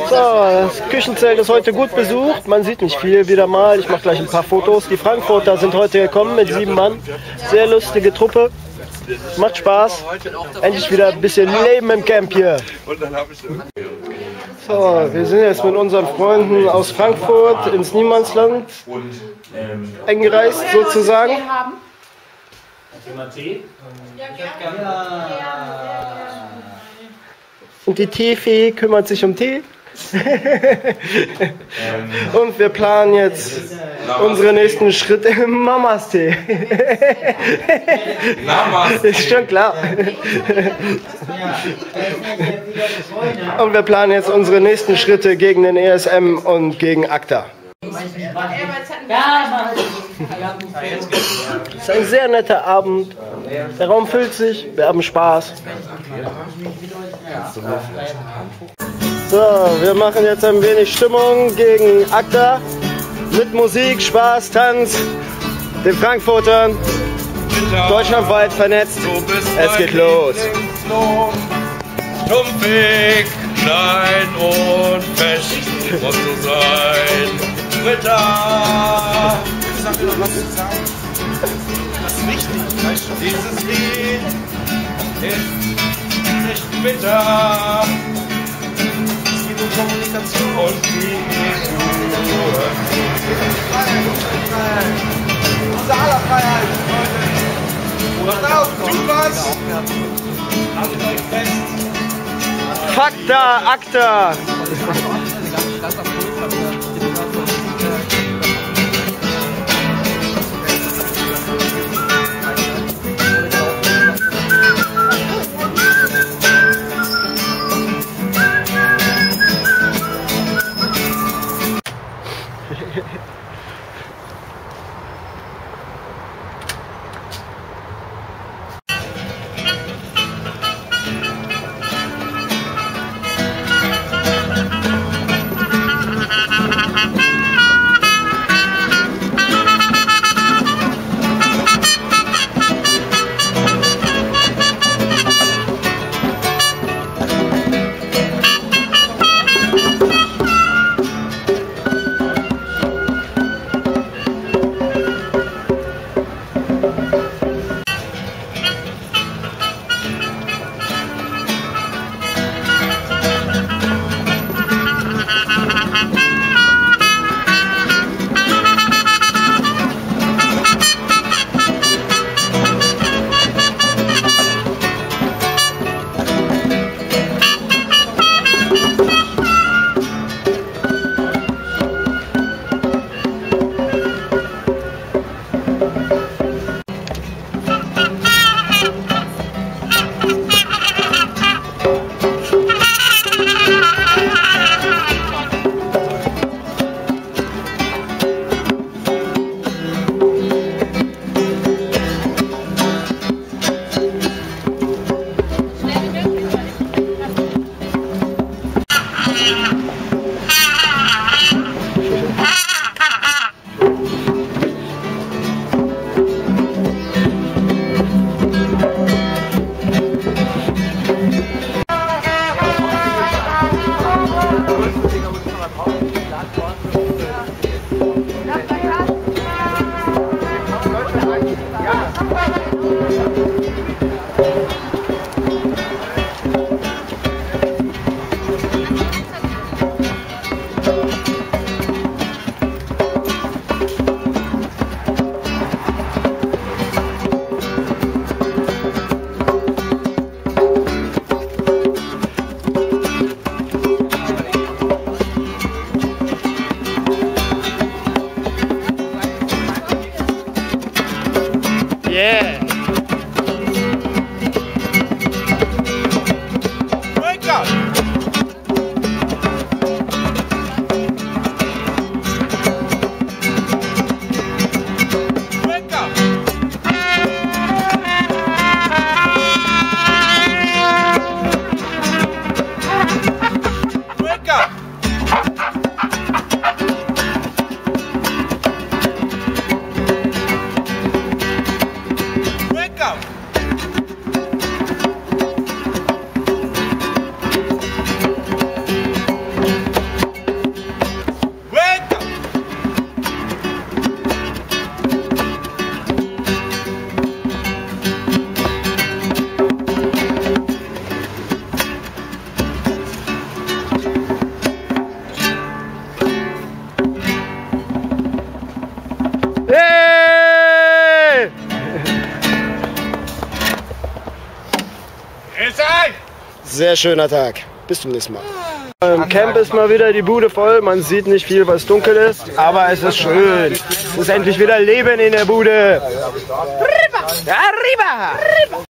So, das Küchenzelt ist heute gut besucht. Man sieht nicht viel wieder mal. Ich mache gleich ein paar Fotos. Die Frankfurter sind heute gekommen mit 7 Mann. Sehr lustige Truppe. Macht Spaß. Endlich wieder ein bisschen Leben im Camp hier. So, wir sind jetzt mit unseren Freunden aus Frankfurt ins Niemandsland eingereist sozusagen. Und die Teefee kümmert sich um Tee. Und wir planen jetzt unsere nächsten Schritte. Mamas Tee. Ist schon klar. Und wir planen jetzt unsere nächsten Schritte gegen den ESM und gegen ACTA. Es ist ein sehr netter Abend. Der Raum füllt sich, wir haben Spaß. So, wir machen jetzt ein wenig Stimmung gegen ACTA. Mit Musik, Spaß, Tanz, den Frankfurtern, deutschlandweit vernetzt. Es geht los. Stumpfig, klein und fest muss du sein. Ritter! Sag mir doch, was zu sagen. Das ist wichtig, weißt du? Dieses Lied ist nicht bitter. Es geht um Kommunikation und Kultur. Freiheit. Unser aller Freiheit. Pass auf, tu was! Haltet euch fest. Fakta, ACTA! Sehr schöner Tag. Bis zum nächsten Mal. Im Camp ist mal wieder die Bude voll. Man sieht nicht viel, weil es dunkel ist. Aber es ist schön. Es ist endlich wieder Leben in der Bude. Arriba! Arriba!